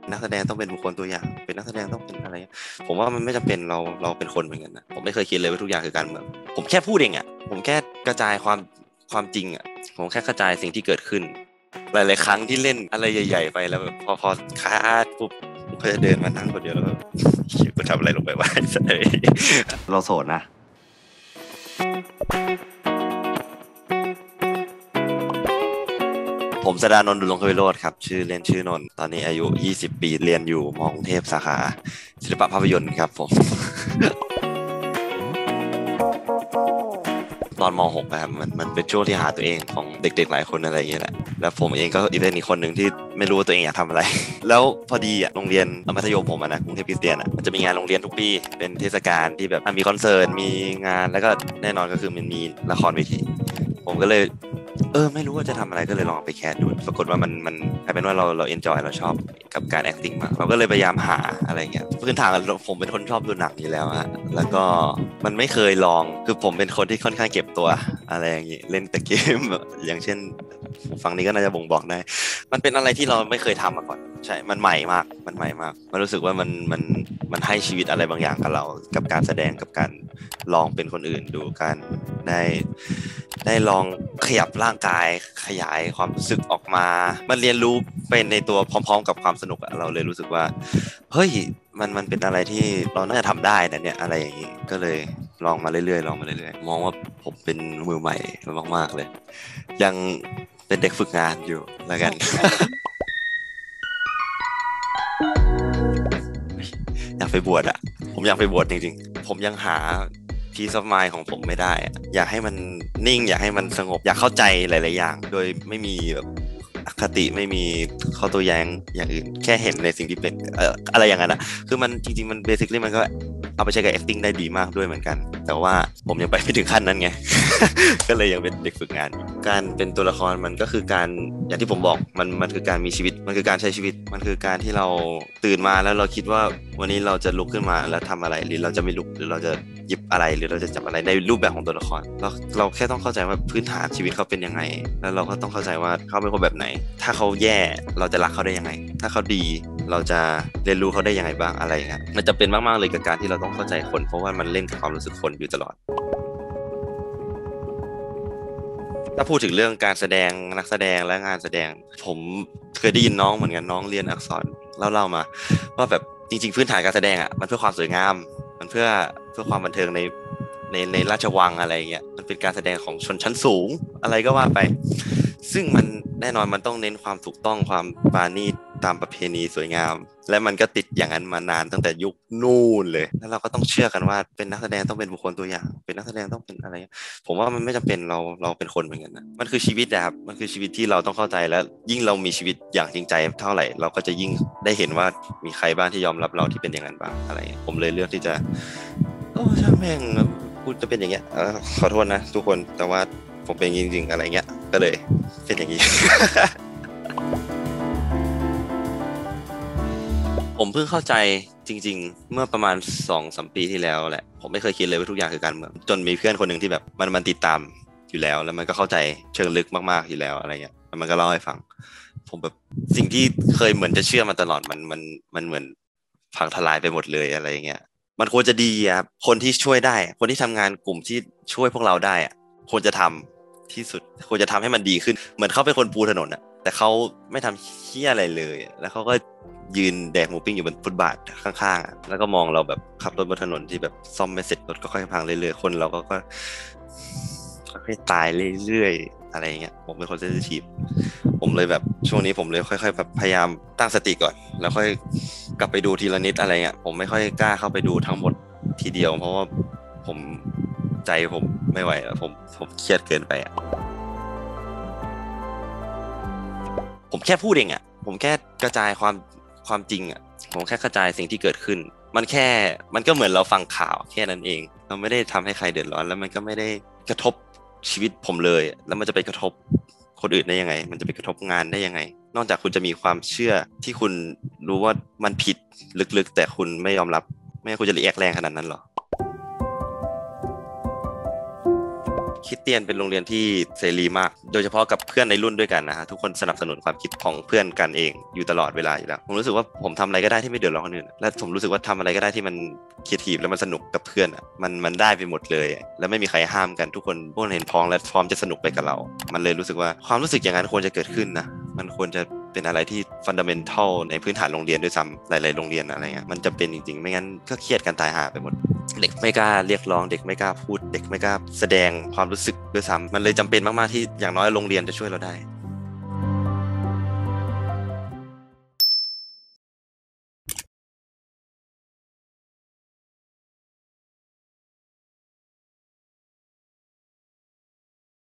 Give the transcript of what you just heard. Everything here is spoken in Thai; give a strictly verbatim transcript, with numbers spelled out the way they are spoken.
นักแสดงต้องเป็นบุคคลตัวอย่างเป็นนักแสดงต้องเป็นอะไรผมว่ามันไม่จำเป็นเราเราเป็นคนเหมือนกันนะผมไม่เคยคิดเลยว่าทุกอย่างคือการเมืองผมแค่พูดเองอ่ะผมแค่กระจายความความจริงอ่ะผมแค่กระจายสิ่งที่เกิดขึ้นหลายๆครั้งที่เล่นอะไรใหญ่ๆไปแล้วแบบพอพอคาดปุ๊บผมก็จะเดินมานั่งคนเดียวแล้วก็กูทำอะไรลงไปวะเราโสดนะผมสดานนท์ ดุลยงควิโรจน์ครับชื่อเล่นชื่อนนท์ตอนนี้อายุยี่สิบปีเรียนอยู่มอกรุงเทพสาขาศิลปะภาพยนตร์ครับผมตอนม หก นะครับมันมันเป็นช่วงที่หาตัวเองของเด็กๆหลายคนอะไรอย่างเงี้ยแหละแล้วผมเองก็อีกเป็นอีกคนหนึ่งที่ไม่รู้ว่าตัวเองอยากทำอะไรแล้วพอดีอ่ะโรงเรียนมัธยมผมอะนะกรุงเทพคริสเตียนอ่ะมันจะมีงานโรงเรียนทุกปีเป็นเทศกาลที่แบบมีคอนเสิร์ตมีงานแล้วก็แน่นอนก็คือมันมีละครเวทีผมก็เลยเออไม่รู้ว่าจะทำอะไรก็เลยลองไปแคสดูปรากฏว่ามันมันกลายเป็นว่าเราเราเอนจอยเราชอบกับการ acting มากเราก็เลยพยายามหาอะไรเงี้ยพื้นฐานผมเป็นคนชอบดูหนังอยู่แล้วฮะแล้วก็มันไม่เคยลองคือผมเป็นคนที่ค่อนข้างเก็บตัวอะไรอย่างงี้เล่นแต่เกมอย่างเช่นฝั่งนี้ก็น่าจะบ่งบอกได้มันเป็นอะไรที่เราไม่เคยทำมาก่อนใช่มันใหม่มากมันใหม่มากมันรู้สึกว่ามันมันมันให้ชีวิตอะไรบางอย่างกับเรากับการแสดงกับการลองเป็นคนอื่นดูการได้ได้ลองขยับร่างกายขยายความรู้สึกออกมามันเรียนรู้เป็นในตัวพร้อมๆกับความสนุกอะเราเลยรู้สึกว่าเฮ้ยมันมันเป็นอะไรที่เราน่าจะทำได้นะเนี่ยอะไรอย่างนี้ก็เลยลองมาเรื่อยๆลองมาเรื่อยๆมองว่าผมเป็นมือใหม่มากๆเลยยังเป็นเด็กฝึกงานอยู่แล้วกัน อยากไปบวชอะผมอยากไปบวชจริงๆผมยังหา peace of mind ของผมไม่ได้อะอยากให้มันนิ่งอยากให้มันสงบอยากเข้าใจหลายๆอย่างโดยไม่มีแบบอคติไม่มีข้อโต้แย้งอย่างอื่นแค่เห็นในสิ่งที่เป็นเอ่ออะไรอย่างนั้นอะคือมันจริงๆมัน basically มันก็เอาไปใช้กับ acting ได้ดีมากด้วยเหมือนกันแต่ว่าผมยังไปไม่ถึงขั้นนั้นไง ก็เลยยังเป็นเด็กฝึกงานอยู่การเป็นตัวละครมันก็คือการอย่างที่ผมบอกมันมันคือการมีชีวิตมันคือการใช้ชีวิตมันคือการที่เราตื่นมาแล้วเราคิดว่าวันนี้เราจะลุกขึ้นมาแล้วทำอะไรหรือเราจะไม่ลุกหรือเราจะหยิบอะไรหรือเราจะจับอะไรในรูปแบบของตัวละครเราเราแค่ต้องเข้าใจว่าพื้นฐานชีวิตเขาเป็นยังไงแล้วเราก็ต้องเข้าใจว่าเขาเป็นคนแบบไหนถ้าเขาแย่เราจะรักเขาได้ยังไงถ้าเขาดีเราจะเรียนรู้เขาได้ยังไงบ้างอะไรอย่างเงี้ยมันจะเป็นมากๆเลยกับการที่เราต้องเข้าใจคนเพราะว่ามันเล่นกับความรู้สึกคนอยู่ตลอด ถ้าพูดถึงเรื่องการแสดงนักแสดงและงานแสดงผมเคยได้ยินน้องเหมือนกันน้องเรียนอักษรเล่าเล่ามาว่าแบบจริงๆพื้นฐานการแสดงอ่ะมันเพื่อความสวยงามมันเพื่อเพื่อความบันเทิงในในในราชวังอะไรเงี้ยมันเป็นการแสดงของชนชั้นสูงอะไรก็ว่าไปซึ่งมันแน่นอนมันต้องเน้นความถูกต้องความปราณีตตามประเพณีสวยงามและมันก็ติดอย่างนั้นมานานตั้งแต่ยุคนู่นเลยแล้วเราก็ต้องเชื่อกันว่าเป็นนักแสดงต้องเป็นบุคคลตัวอย่างเป็นนักแสดงต้องเป็นอะไร ผมว่ามันไม่จำเป็นเราเราเป็นคนเหมือนกันนะมันคือชีวิตนะครับมันคือชีวิตที่เราต้องเข้าใจแล้วยิ่งเรามีชีวิตอย่างจริงใจเท่าไหร่เราก็จะยิ่งได้เห็นว่ามีใครบ้างที่ยอมรับเราที่เป็นอย่างนั้นบ้างอะไรผมเลยเลือกที่จะโอ้ช่างแม่งพูดจะเป็นอย่างเงี้ยขอโทษนะทุกคนแต่ว่าผมเป็นจริงๆอะไรเงี้ยก็เลยเป็นอย่างนี้ ผมเพิ่งเข้าใจจริงๆเมื่อประมาณสองสามปีที่แล้วแหละผมไม่เคยคิดเลยว่าทุกอย่างคือการเมืองจนมีเพื่อนคนหนึ่งที่แบบมันมันติดตามอยู่แล้วแล้วมันก็เข้าใจเชิงลึกมากๆอยู่แล้วอะไรเงี้ยแล้วมันก็เล่าให้ฟังผมแบบสิ่งที่เคยเหมือนจะเชื่อมาตลอดมันมันมันเหมือนพังทลายไปหมดเลยอะไรเงี้ยมันควรจะดีครับคนที่ช่วยได้คนที่ทำงานกลุ่มที่ช่วยพวกเราได้อะควรจะทำที่สุดควรจะทำให้มันดีขึ้นเหมือนเขาเป็นคนปูถนนอะแต่เขาไม่ทำเหี้ยอะไรเลยแล้วเขาก็ ยืนแดกหมูปิ้งอยู่บนฟุตบาทข้างๆแล้วก็มองเราแบบขับรถบนถนนที่แบบซ่อมไม่เสร็จรถก็ค่อยพังเรื่อยๆคนเราก็ก็ค่อยๆตายเรื่อยๆอะไรเงี้ยผมเป็นคนเซนซิทีฟผมเลยแบบช่วงนี้ผมเลยค่อยๆแบบพยายามตั้งสติก่อนแล้วค่อยกลับไปดูทีละนิดอะไรเงี้ยผมไม่ค่อยกล้าเข้าไปดูทั้งหมดทีเดียวเพราะว่าผมใจผมไม่ไหวแล้วผมผมเครียดเกินไปอ่ะผมแค่พูดเองอ่ะผมแค่กระจายความความจริงอ่ะผมแค่กระจายสิ่งที่เกิดขึ้นมันแค่มันก็เหมือนเราฟังข่าวแค่นั้นเองเราไม่ได้ทำให้ใครเดือดร้อนแล้วมันก็ไม่ได้กระทบชีวิตผมเลยแล้วมันจะไปกระทบคนอื่นได้ยังไงมันจะไปกระทบงานได้ยังไงนอกจากคุณจะมีความเชื่อที่คุณรู้ว่ามันผิดลึกๆแต่คุณไม่ยอมรับไม่งั้นคุณจะรีแอคแรงขนาดนั้นหรอคริสเตียนเป็นโรงเรียนที่เสรีมากโดยเฉพาะกับเพื่อนในรุ่นด้วยกันนะฮะทุกคนสนับสนุนความคิดของเพื่อนกันเองอยู่ตลอดเวลาอยู่แล้วผมรู้สึกว่าผมทำอะไรก็ได้ที่ไม่เดือดร้อนคนอื่นและผมรู้สึกว่าทำอะไรก็ได้ที่มันครีเอทีฟแล้วมันสนุกกับเพื่อนอ่ะมันมันได้ไปหมดเลยแล้วไม่มีใครห้ามกันทุกคนพวกเห็นพ้องและพร้อมจะสนุกไปกับเรามันเลยรู้สึกว่าความรู้สึกอย่างนั้นควรจะเกิดขึ้นนะมันควรจะเป็นอะไรที่ฟันดัมเมนทัลในพื้นฐานโรงเรียนด้วยซ้ำหลายๆโรงเรียนอะไรเงี้ยมันจะเป็นจริงๆไม่งั้นก็เครียดกันตายห่าไปหมดเด็กไม่กล้าเรียกร้องเด็กไม่กล้าพูดเด็กไม่กล้าแสดงความรู้สึกด้วยซ้ำมันเลยจำเป็นมากๆที่อย่างน้อยโรงเรียนจะช่วยเราได้